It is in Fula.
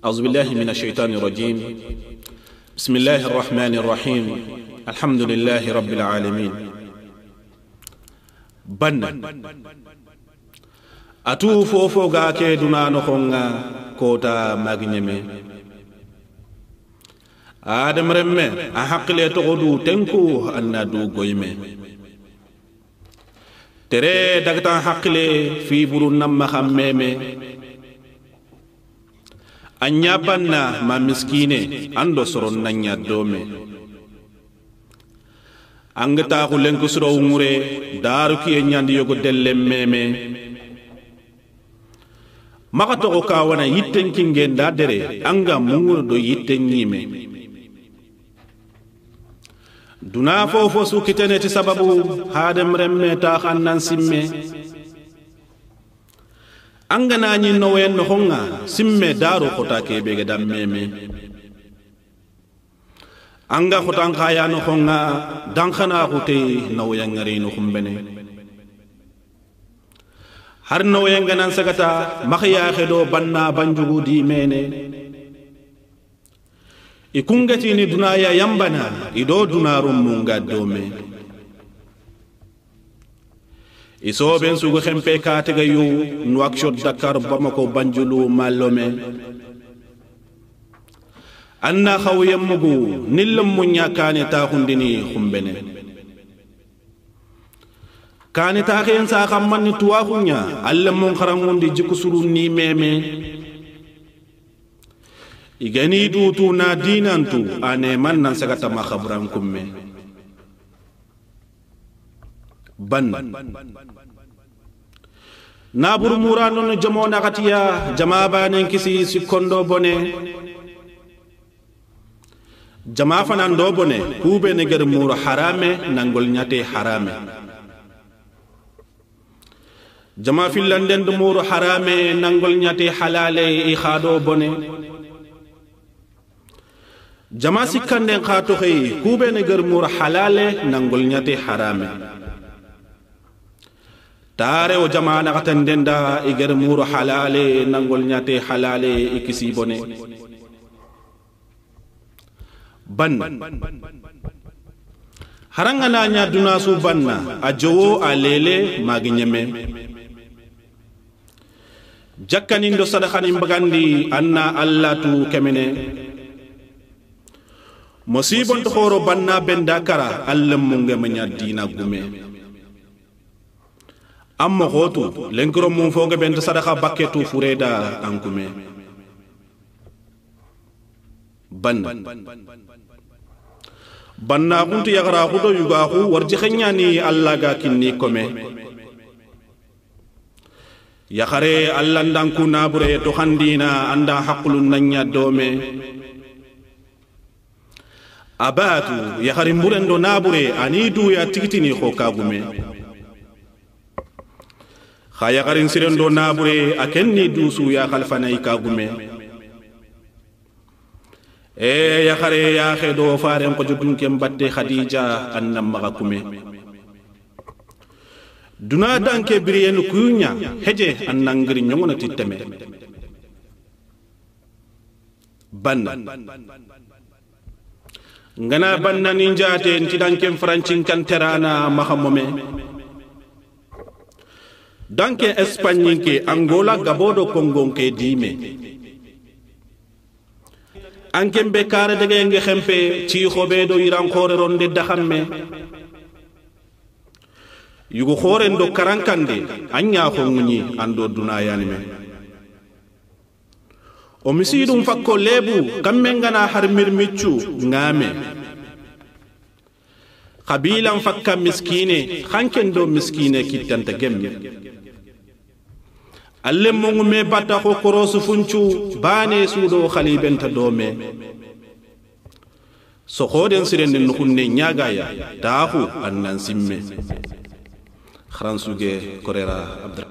أعوذ بالله من الشيطان الرجيم بسم الله الرحمن الرحيم الحمد لله رب العالمين بن أتو فوفو غاكي دونا نخونغا كوتا ماغنيمي آدم رمي أحق لي تغدو تنكو أنا دو غويمي تري دغتا حق لي في برو نم خميمي anya banna ma miskine ando soron nanya dome angata ko lenko soro ngure daru ki nyandi yogo delle meme makato ko kawana yitten kingenda dere anga munguro do yitten nyime duna fofo su kitene ti sababu hadem remme ta khannan simme angana nyi no wen no honga simme daru khota ke bege dam meme anga khotan khaya no honga dankhana khote no yangari no khumbene har no yanganan sagata makhya khedo banna banjugu di mene ikungati ni dunaya yambana ido dunarum munga dome iso ben sugo xempe ka tega yu Nouakchott Dakar Bamako Banjulu Malomé anna khawiyam mugu nilam munya kane ta khundini khumbene kane ta xen sa xamman ni tuwa khunya alla mon kharangundi jikusuru ni meme igani dutu na dinantu ane man nan sagata ma khabran kumme ban nabur murano no jamona katiya jama banen kisi sikondo bone jama fanan do bone kube ne ger mur harame nangol nyate harame jama filanden do mur harame nangol nyate halale i khado bone jama sikande khato khay kube ne ger mur halale nangol nyate harame tare o jamana katan denda iger muru halale nangol nyate halale ikisi bone ban haranga na nya duna su banna ajowo alele maginyeme jakkani ndo sadakani mbagandi anna allatu kemene musibon to khoro banna benda kara allam munga manya dina gume amma khotu lenkro mum foga bent sadaka baketu fureda ankume banna kuntu yagra khudo yuga khu warji khanyani alla ga kinni kome yakhare alla ndanku nabure to khandina anda haqqulun nanya dome abatu yakhare mburendo nabure anidu ya tikitini khokagume khaya garin sirendo nabure akenni dusu ya khalfana ikagume ya khare ya khedo faren ko judun kem batte khadija annam magakume duna danke birien kunya heje annangri nyongona titeme banna ngana banna ninjate ntidankem francin kanterana mahamome danke Espagne ke Angola Gabodo Congo ke dime anke be kare de nge xempe ci xobe do iran xore ronde daxamme yugo xore ndo karankande anya xo ngni ando duna yanime o misidum fakko lebu kamengana har mirmichu ngame qabilan fakka miskine xanken do miskine kitanta gemme allem mongu me batta ko korosu funchu bane sudo khalibenta dome so khoden siren no kunne nyaga ya dahu annan simme khransuge korera abdul